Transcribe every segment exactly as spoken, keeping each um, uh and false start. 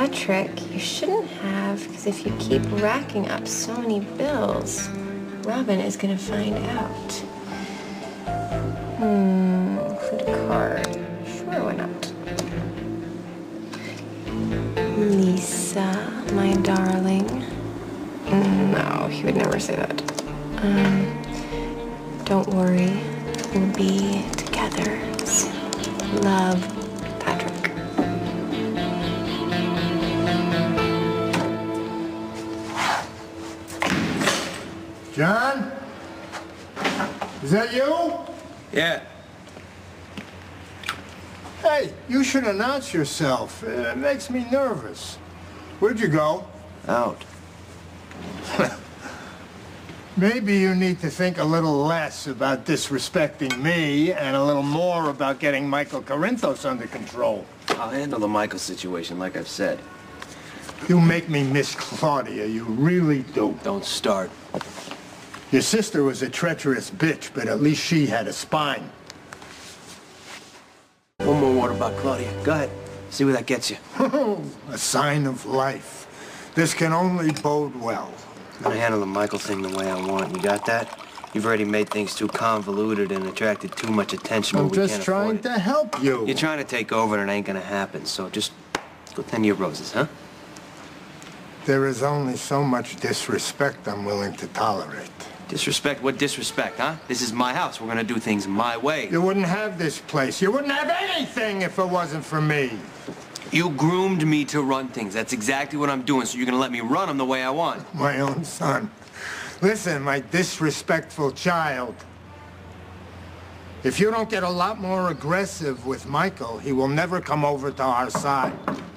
Patrick, you shouldn't have, because if you keep racking up so many bills, Robin is going to find out. Hmm, include a card. Sure, why not? Lisa, my darling. No, he would never say that. Um, don't worry, we'll be together. Love, Patrick. John? Is that you? Yeah. Hey, you should announce yourself. It makes me nervous. Where'd you go? Out. Maybe you need to think a little less about disrespecting me and a little more about getting Michael Corinthos under control. I'll handle the Michael situation, like I've said. You make me miss Claudia, you really do. Don't start. Your sister was a treacherous bitch, but at least she had a spine. One more word about Claudia. Go ahead. See where that gets you. A sign of life. This can only bode well. I'm gonna handle the Michael thing the way I want. You got that? You've already made things too convoluted and attracted too much attention. I'm we just can't trying afford to it. help you. You're trying to take over and it ain't gonna happen, so just go tend to your roses, huh? There is only so much disrespect I'm willing to tolerate. Disrespect? What disrespect, huh? This is my house. We're gonna do things my way. You wouldn't have this place. You wouldn't have anything if it wasn't for me. You groomed me to run things. That's exactly what I'm doing, so you're gonna let me run them the way I want. My own son. Listen, my disrespectful child. If you don't get a lot more aggressive with Michael, he will never come over to our side.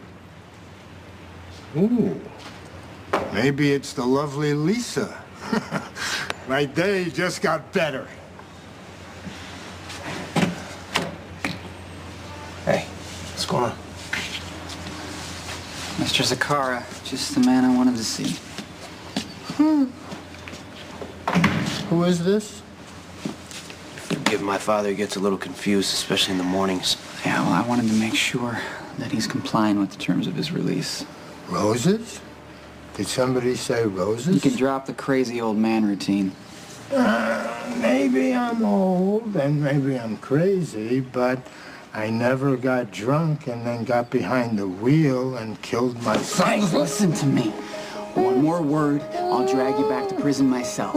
Ooh. Maybe it's the lovely Lisa. My day just got better. Hey, what's going on? Mister Zakara, just the man I wanted to see. Hmm. Who is this? Forgive my father, he gets a little confused, especially in the mornings. Yeah, well, I wanted to make sure that he's complying with the terms of his release. Roses? Did somebody say roses? You can drop the crazy old man routine. Uh, maybe I'm old and maybe I'm crazy, but I never got drunk and then got behind the wheel and killed my son. Hey, listen to me. One more word, I'll drag you back to prison myself.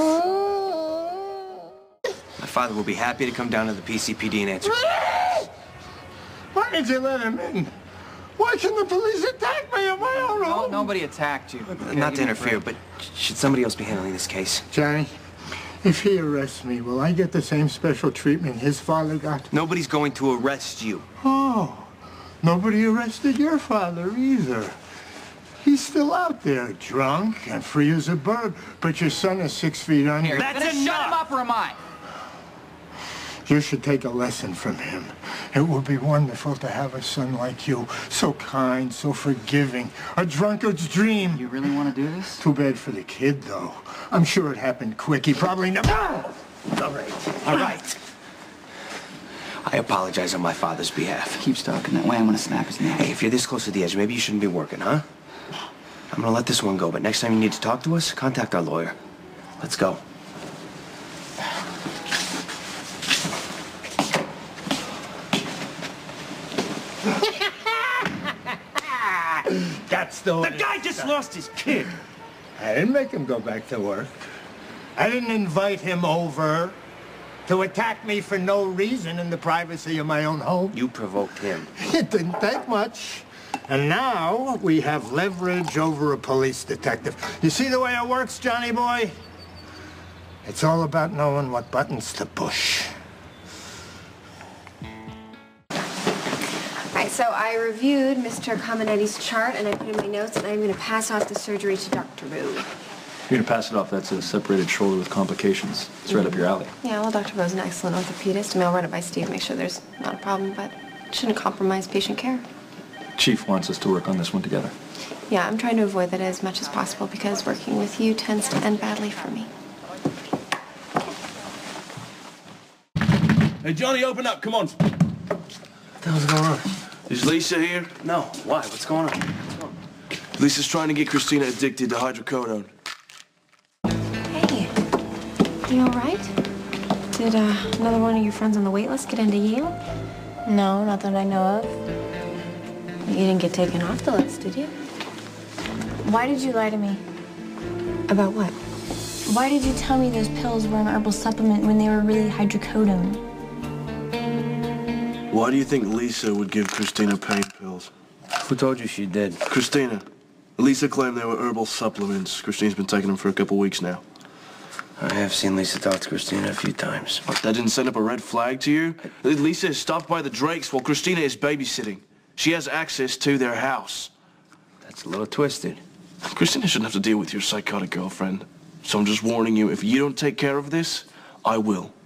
My father will be happy to come down to the P C P D and answer. Why did you let him in? Why can the police attack me in my own No, home? nobody attacked you. Okay, Not to give me a interfere, break. but should somebody else be handling this case? Johnny, if he arrests me, will I get the same special treatment his father got? Nobody's going to arrest you. Oh, nobody arrested your father either. He's still out there, drunk and free as a bird, but your son is six feet under. Here, That's gonna enough! Shut him up or am I? You should take a lesson from him. It would be wonderful to have a son like you, so kind, so forgiving, a drunkard's dream. You really want to do this? Too bad for the kid, though. I'm sure it happened quick. He probably never... All right, all right. I apologize on my father's behalf. Keeps talking that way, I'm gonna snap his neck. Hey, if you're this close to the edge, maybe you shouldn't be working, huh? I'm gonna let this one go, but next time you need to talk to us, contact our lawyer. Let's go. That's the way. The guy just lost his kid. I didn't make him go back to work. I didn't invite him over to attack me for no reason in the privacy of my own home. You provoked him. It didn't take much. And now we have leverage over a police detective. You see the way it works, Johnny boy? It's all about knowing what buttons to push. All right, so I reviewed Mister Caminetti's chart, and I put in my notes, and I'm going to pass off the surgery to Doctor Boo. You're gonna pass it off. That's a separated shoulder with complications. It's right up your alley. Yeah, well, Doctor Boo's an excellent orthopedist. I mean, I'll run it by Steve, make sure there's not a problem, but it shouldn't compromise patient care. Chief wants us to work on this one together. Yeah, I'm trying to avoid that as much as possible because working with you tends to end badly for me. Hey, Johnny, open up. Come on. What the hell's going on? Is Lisa here? No. Why? What's going on? What's going on? Lisa's trying to get Christina addicted to hydrocodone. Hey, you all right? Did uh, another one of your friends on the wait list get into Yale? No, not that I know of. You didn't get taken off the list, did you? Why did you lie to me? About what? Why did you tell me those pills were an herbal supplement when they were really hydrocodone? Why do you think Lisa would give Christina pain pills? Who told you she did? Christina. Lisa claimed they were herbal supplements. Christina's been taking them for a couple weeks now. I have seen Lisa talk to Christina a few times. What, that didn't send up a red flag to you? Lisa is stopped by the Drakes while Christina is babysitting. She has access to their house. That's a little twisted. Christina shouldn't have to deal with your psychotic girlfriend. So I'm just warning you, if you don't take care of this, I will.